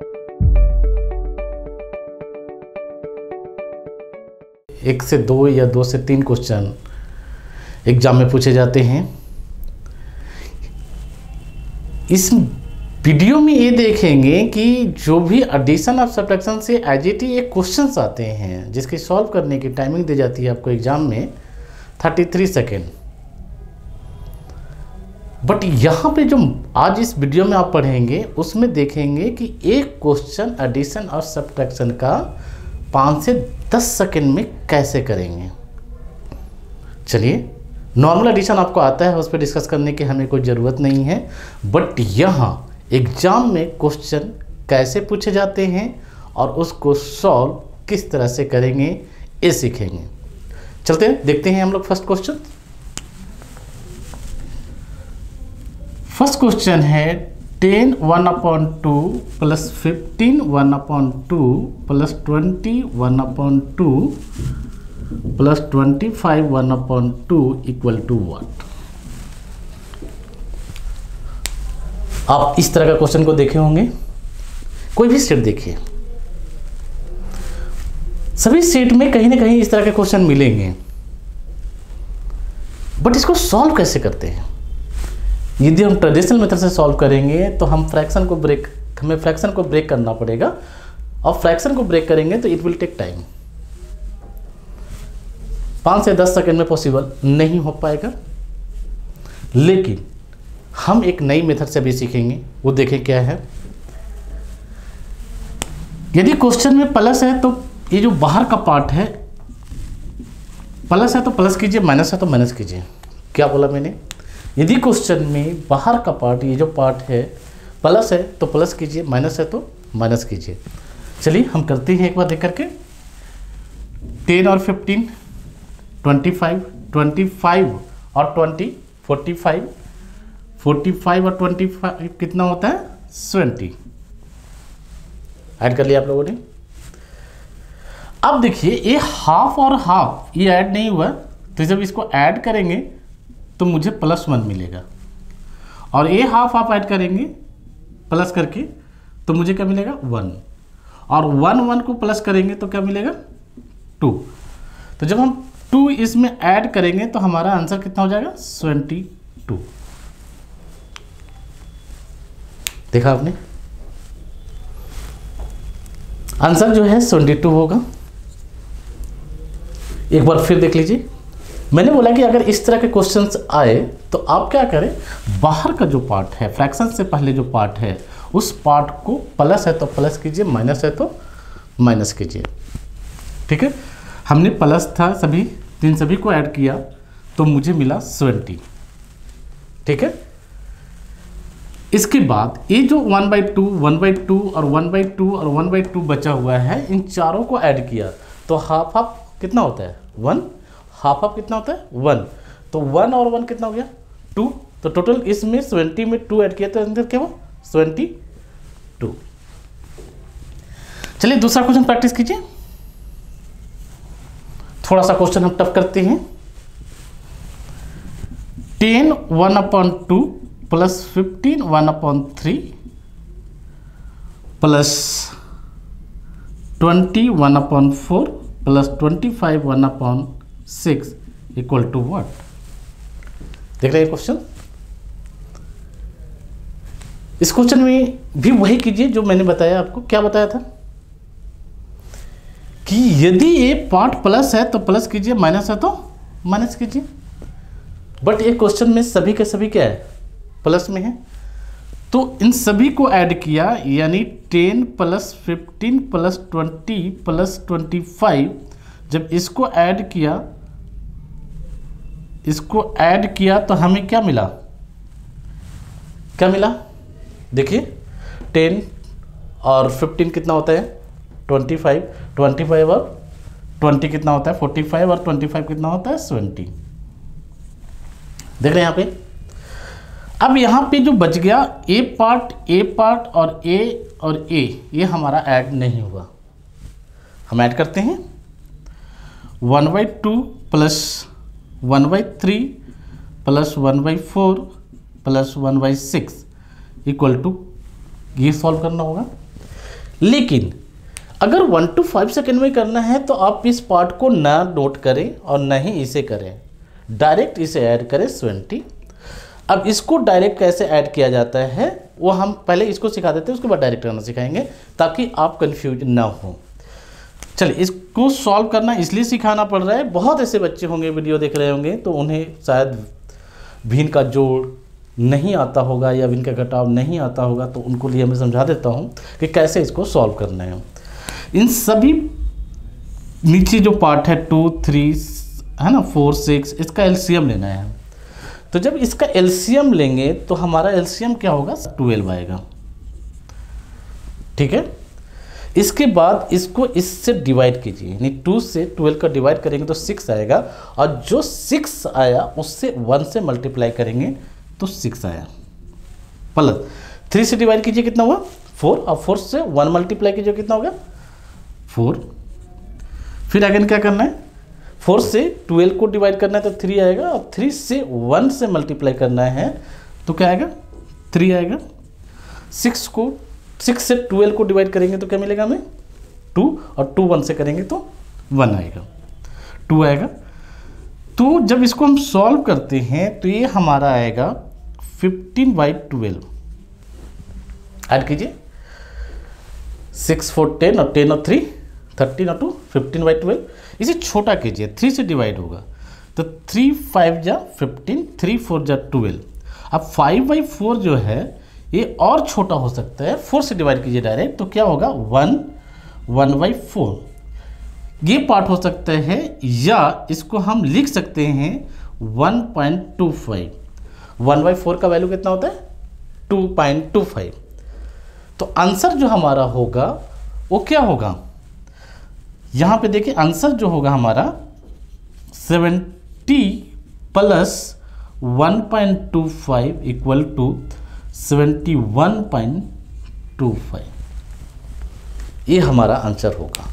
एक से दो या दो से तीन क्वेश्चन एग्जाम में पूछे जाते हैं। इस वीडियो में ये देखेंगे कि जो भी एडिशन और सब्ट्रैक्शन से एजीटी एक क्वेश्चंस आते हैं जिसकी सॉल्व करने की टाइमिंग दी जाती है आपको एग्जाम में 33 सेकेंड। बट यहाँ पे जो आज इस वीडियो में आप पढ़ेंगे उसमें देखेंगे कि एक क्वेश्चन एडिशन और सब्ट्रैक्शन का 5 से 10 सेकेंड में कैसे करेंगे। चलिए, नॉर्मल एडिशन आपको आता है, उस पर डिस्कस करने की हमें कोई ज़रूरत नहीं है। बट यहाँ एग्जाम में क्वेश्चन कैसे पूछे जाते हैं और उसको सॉल्व किस तरह से करेंगे ये सीखेंगे। चलते हैं, देखते हैं हम लोग फर्स्ट क्वेश्चन। फर्स्ट क्वेश्चन है 10 1/2 plus 15 1/2 plus 20 1/2 plus 25 1/2 equal to what. आप इस तरह का क्वेश्चन को देखे होंगे, कोई भी सेट देखिए, सभी सेट में कहीं ना कहीं इस तरह के क्वेश्चन मिलेंगे। बट इसको सॉल्व कैसे करते हैं? यदि हम ट्रेडिशनल मेथड से सॉल्व करेंगे तो हमें फ्रैक्शन को ब्रेक करना पड़ेगा, और फ्रैक्शन को ब्रेक करेंगे तो इट विल टेक टाइम। 5 से 10 सेकेंड में पॉसिबल नहीं हो पाएगा। लेकिन हम एक नई मेथड से भी सीखेंगे, वो देखें क्या है। यदि क्वेश्चन में प्लस है तो ये जो बाहर का पार्ट है, प्लस है तो प्लस कीजिए, माइनस है तो माइनस कीजिए। क्या बोला मैंने? यदि क्वेश्चन में बाहर का पार्ट, ये जो पार्ट है, प्लस है तो प्लस कीजिए, माइनस है तो माइनस कीजिए। चलिए हम करते हैं एक बार देख करके। 10 और 15 25 और 20 45 और 25 कितना होता है? 70। ऐड कर लिया आप लोगों ने। अब देखिए ये हाफ और हाफ ये ऐड नहीं हुआ, तो जब इसको ऐड करेंगे तो मुझे +1 मिलेगा, और ये हाफ हाफ ऐड करेंगे प्लस करके तो मुझे क्या मिलेगा? 1, और 1 को प्लस करेंगे तो क्या मिलेगा? 2। तो जब हम 2 इसमें ऐड करेंगे तो हमारा आंसर कितना हो जाएगा? 72। देखा आपने, आंसर जो है 72 होगा। एक बार फिर देख लीजिए, मैंने बोला कि अगर इस तरह के क्वेश्चंस आए तो आप क्या करें, बाहर का जो पार्ट है, फ्रैक्शन से पहले जो पार्ट है, उस पार्ट को प्लस है तो प्लस कीजिए, माइनस है तो माइनस कीजिए। ठीक है, हमने प्लस था सभी को ऐड किया तो मुझे मिला 70। ठीक है, इसके बाद ये जो 1/2 और 1/2 और 1/2 बचा हुआ है, इन चारों को ऐड किया तो हाफ हाफ कितना होता है? 1। हाफ हाफ कितना होता है? 1। तो 1 और 1 कितना हो गया? 2। तो टोटल इसमें 70 में 2 ऐड किया तो अंदर क्या हुआ? 72। चलिए दूसरा क्वेश्चन प्रैक्टिस कीजिए। थोड़ा सा क्वेश्चन हम टफ करते हैं। 10 1/2 plus 15 1/3 plus 20 1/4 plus 25 1/6 equal to what. देख रहे हैं क्वेश्चन? इस क्वेश्चन में भी वही कीजिए जो मैंने बताया आपको। क्या बताया था कि यदि ये पार्ट प्लस है तो प्लस कीजिए, माइनस है तो माइनस कीजिए। बट ये क्वेश्चन में सभी के सभी क्या है? प्लस में है, तो इन सभी को ऐड किया, यानी 10 प्लस 15 प्लस 20 प्लस 25। जब इसको ऐड किया तो हमें क्या मिला? देखिए 10 और 15 कितना होता है? 25 और 20 कितना होता है? 45 और 25 कितना होता है? 70। देख रहे हैं यहाँ पे। अब यहाँ पे जो बच गया ए पार्ट और ए ये हमारा ऐड नहीं हुआ। हम ऐड करते हैं 1/2 plus 1/3 plus 1/4 plus 1/6 equal to, ये सॉल्व करना होगा। लेकिन अगर 1 to 5 सेकेंड में करना है तो आप इस पार्ट को ना नोट करें और ना ही इसे करें, डायरेक्ट इसे ऐड करें 20। अब इसको डायरेक्ट कैसे ऐड किया जाता है वो हम पहले इसको सिखा देते हैं, उसके बाद डायरेक्ट करना सिखाएंगे ताकि आप कंफ्यूज ना हो। चलिए, इसको सॉल्व करना इसलिए सिखाना पड़ रहा है, बहुत ऐसे बच्चे होंगे वीडियो देख रहे होंगे तो उन्हें शायद भिन्न का जोड़ नहीं आता होगा या भिन्न का घटाव नहीं आता होगा, तो उनको लिए मैं समझा देता हूँ कि कैसे इसको सॉल्व करना है। इन सभी नीचे जो पार्ट है 2, 3 है ना, 4, 6, इसका एलसीएम लेना है। तो जब इसका एलसीएम लेंगे तो हमारा एलसीएम क्या होगा, 12 आएगा। ठीक है, इसके बाद इसको इससे डिवाइड कीजिए, यानी 2 से 12 का डिवाइड करेंगे तो 6 आएगा, और जो 6 आया उससे 1 से मल्टीप्लाई करेंगे तो 6 आया, प्लस 3 से डिवाइड कीजिए कितना हुआ 4, और 4 से 1 मल्टीप्लाई कीजिए कितना होगा 4। फिर अगेन क्या करना है, 4 से 12 को डिवाइड करना है तो 3 आएगा, और 3 से 1 से मल्टीप्लाई करना है तो क्या आएगा 3 आएगा। 6 से 12 को डिवाइड करेंगे तो क्या मिलेगा हमें 2, और 2 1 से करेंगे तो 1 आएगा, 2 आएगा। तो जब इसको हम सॉल्व करते हैं तो ये हमारा आएगा 15/12। ऐड कीजिए 6 4 10 और 10 और 3 13 और 2 15/12। इसे छोटा कीजिए, 3 से डिवाइड होगा तो 3 5 जा 15, 3 4 जा 12। अब 5/4 जो है ये और छोटा हो सकता है, 4 से डिवाइड कीजिए डायरेक्ट तो क्या होगा 1/4। ये पार्ट हो सकता है, या इसको हम लिख सकते हैं 1.25। 1/4 का वैल्यू कितना होता है 2.25। तो आंसर जो हमारा होगा वो क्या होगा, यहाँ पे देखिए आंसर जो होगा हमारा 70 प्लस 1.25 इक्वल टू 71.25। ये हमारा आंसर होगा।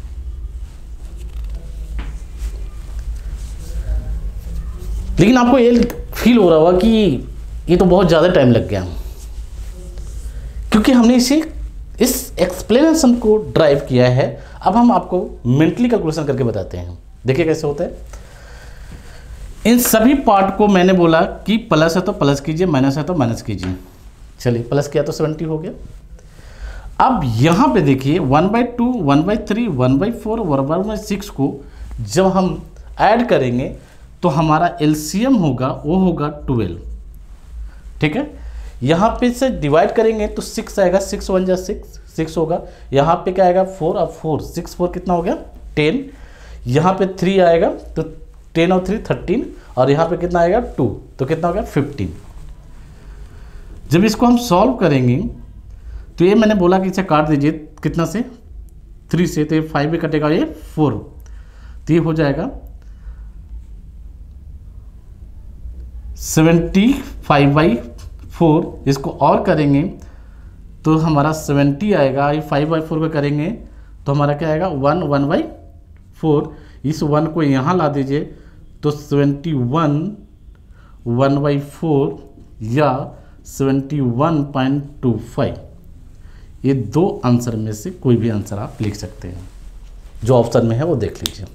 लेकिन आपको ये फील हो रहा होगा कि ये तो बहुत ज़्यादा टाइम लग गया, क्योंकि हमने इसे इस एक्सप्लेनेशन को ड्राइव किया है। अब हम आपको मेंटली कैलकुलेशन करके बताते हैं। देखिए कैसे होता है। इन सभी पार्ट को मैंने बोला कि प्लस है तो प्लस कीजिए, माइनस है तो माइनस कीजिए। चलिए, प्लस किया तो 70 हो गया। अब यहाँ पे देखिए 1/2, 1/3, 1/4, 1/6 को जब हम ऐड करेंगे तो हमारा एलसीएम होगा वो होगा 12। ठीक है, यहाँ पे से डिवाइड करेंगे तो 6 आएगा, 6 1 जा 6 होगा। यहाँ पे क्या आएगा 4, और 4 6 4 कितना हो गया 10। यहाँ पे 3 आएगा तो 10 और 3 13, और यहाँ पे कितना आएगा 2, तो कितना हो गया 15। जब इसको हम सॉल्व करेंगे तो ये मैंने बोला कि इसे काट दीजिए कितना से 3 से, तो ये 5 भी कटेगा, ये 4, तो ये हो जाएगा 75/4। इसको और करेंगे तो हमारा 70 आएगा। ये 5/4 को करेंगे तो हमारा क्या आएगा 1/4। इस 1 को यहाँ ला दीजिए तो 71 1/4 या 71.25। ये दो आंसर में से कोई भी आंसर आप लिख सकते हैं, जो ऑप्शन में है वो देख लीजिए।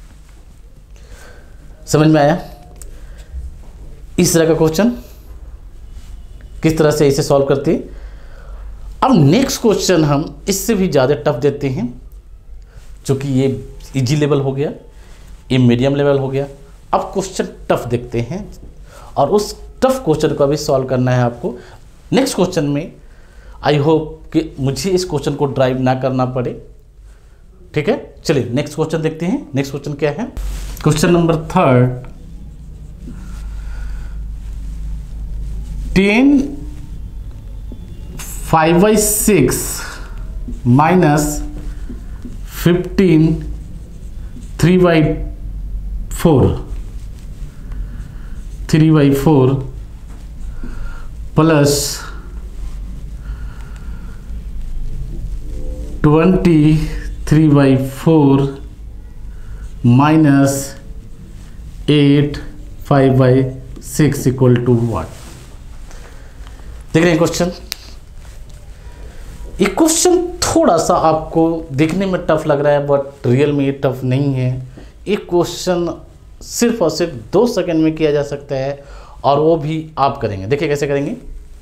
समझ में आया इस तरह का क्वेश्चन किस तरह से इसे सॉल्व करते हैं। अब नेक्स्ट क्वेश्चन हम इससे भी ज़्यादा टफ देते हैं, क्योंकि ये इजी लेवल हो गया, ये मीडियम लेवल हो गया। अब क्वेश्चन टफ देखते हैं, और उस टफ क्वेश्चन को अभी सॉल्व करना है आपको। नेक्स्ट क्वेश्चन में आई होप कि मुझे इस क्वेश्चन को ड्राइव ना करना पड़े। ठीक है, चलिए नेक्स्ट क्वेश्चन देखते हैं। नेक्स्ट क्वेश्चन क्या है, question number 3। 10 5/6 minus 15 3/4 plus 20 3/4 minus 8 5/6 equal to what. देख रहे हैं क्वेश्चन। ये क्वेश्चन थोड़ा सा आपको देखने में टफ लग रहा है बट रियल में ये टफ नहीं है। ये क्वेश्चन सिर्फ और सिर्फ 2 सेकंड में किया जा सकता है और वो भी आप करेंगे। देखिए कैसे करेंगे।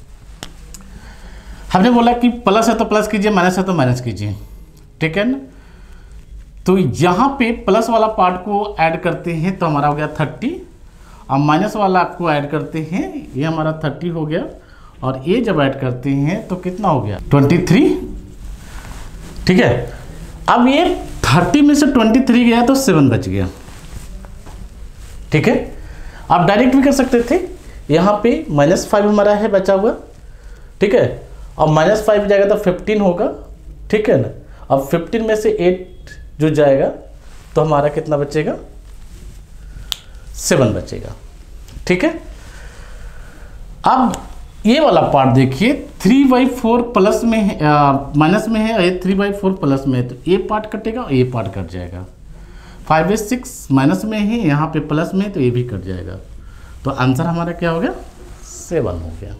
हमने बोला कि प्लस है तो प्लस कीजिए, माइनस है तो माइनस कीजिए, ठीक है ना। तो यहाँ पे प्लस वाला पार्ट को ऐड करते हैं तो हमारा हो गया 30 और माइनस वाला को ऐड करते हैं, ये हमारा 30 हो गया और ये जब ऐड करते हैं तो कितना हो गया 23, ठीक है। अब ये 30 में से 23 गया तो 7 बच गया, ठीक है। आप डायरेक्ट भी कर सकते थे, यहाँ पे -5 हमारा है बचा हुआ, ठीक है, और -5 जाएगा तो 15 होगा, ठीक है ना। अब 15 में से 8 जो जाएगा तो हमारा कितना बचेगा 7 बचेगा, ठीक है। अब ये वाला पार्ट देखिए 3/4 प्लस में है, माइनस में है, ये 3/4 प्लस में है तो ये पार्ट कटेगा और ये पार्ट कट जाएगा। 5/6 माइनस में है, यहाँ पे प्लस में है तो ये भी कट जाएगा। तो आंसर हमारा क्या हो गया 7 हो गया,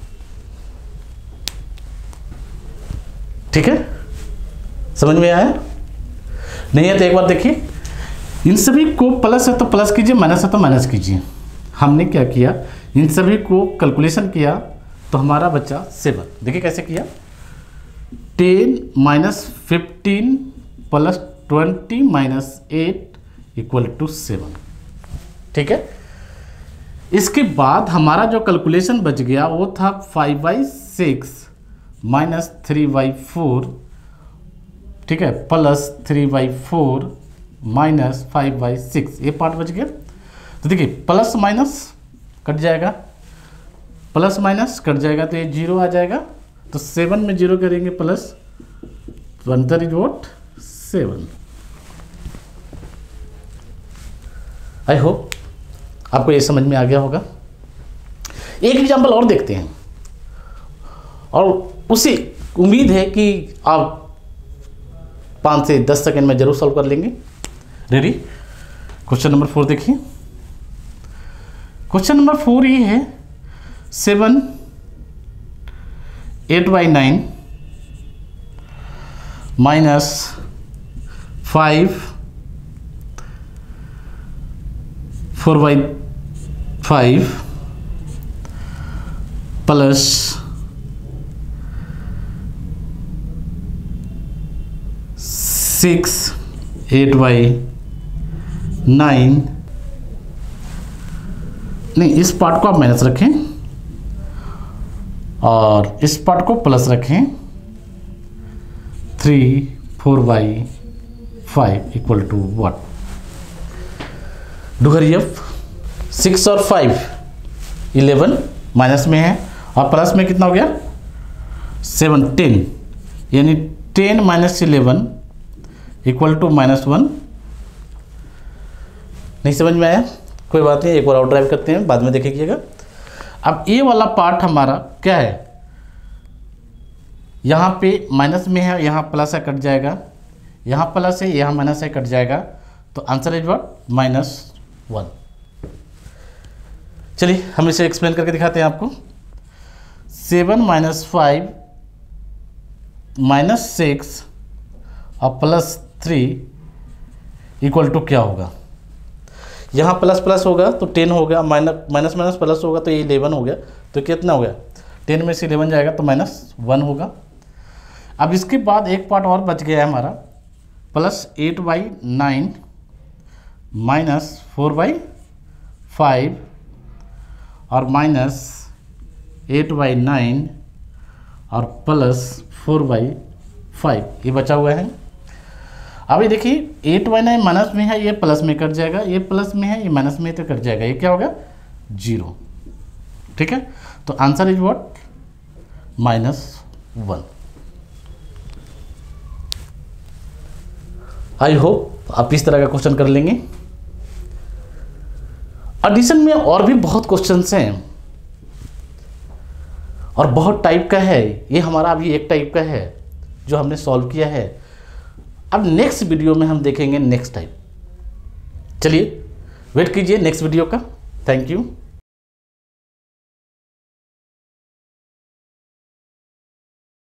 ठीक है। समझ में आया? नहीं है तो एक बार देखिए। इन सभी को प्लस है तो प्लस कीजिए, माइनस है तो माइनस कीजिए। हमने क्या किया, इन सभी को कैलकुलेशन किया तो हमारा बचा 7। देखिए कैसे किया, 10 - 15 + 20 - 8 = 7, ठीक है। इसके बाद हमारा जो कैलकुलेशन बच गया वो था 5/6 - 3/4, ठीक है, +3/4 - 5/6, ये पार्ट बच गया। तो देखिए प्लस माइनस कट जाएगा, प्लस माइनस कट जाएगा तो ये 0 आ जाएगा। तो 7 में 0 करेंगे प्लस, तो answer is what 7। I hope आपको ये समझ में आ गया होगा। एक एग्जांपल और देखते हैं और उसी उम्मीद है कि आप 5 से 10 सेकंड में जरूर सॉल्व कर लेंगे। रेडी? क्वेश्चन नंबर 4 देखिए। क्वेश्चन नंबर 4 ये है 7 8/9 -5 4/5 प्लस 6 8/9। नहीं, इस पार्ट को आप माइनस रखें और इस पार्ट को प्लस रखें। 3 4/5 = what? Do hurry up. 6 और 5 11 माइनस में है और प्लस में कितना हो गया 7 10, यानी 10 - 11 = -1। नहीं समझ में आया? कोई बात नहीं, एक बार और ड्राइव करते हैं, बाद में देखिएगा। अब ये वाला पार्ट हमारा क्या है, यहाँ पे माइनस में है, यहाँ प्लस है कट जाएगा, यहाँ प्लस है यहाँ माइनस है कट जाएगा। तो आंसर इज व्हाट -1। चलिए हम इसे एक्सप्लेन करके दिखाते हैं आपको। 7 - 5 - 6 और +3 = क्या होगा। यहाँ प्लस प्लस होगा तो 10 हो गया, माइनस माइनस प्लस होगा तो ये 11 हो गया। तो कितना हो गया 10 में से 11 जाएगा तो -1 होगा। अब इसके बाद एक पार्ट और बच गया है हमारा, +8/9 -4/5 और -8/9 और +4/5, ये बचा हुआ है। अभी देखिए 8/9 माइनस में है, ये प्लस में कट जाएगा, ये प्लस में है, ये माइनस में तो कट जाएगा, ये क्या होगा 0, ठीक है। तो answer is what -1। I hope आप इस तरह का क्वेश्चन कर लेंगे। एडिशन में और भी बहुत क्वेश्चंस हैं और बहुत टाइप का है। ये हमारा अभी एक टाइप का है जो हमने सॉल्व किया है। अब नेक्स्ट वीडियो में हम देखेंगे नेक्स्ट टाइप। चलिए वेट कीजिए नेक्स्ट वीडियो का। Thank you.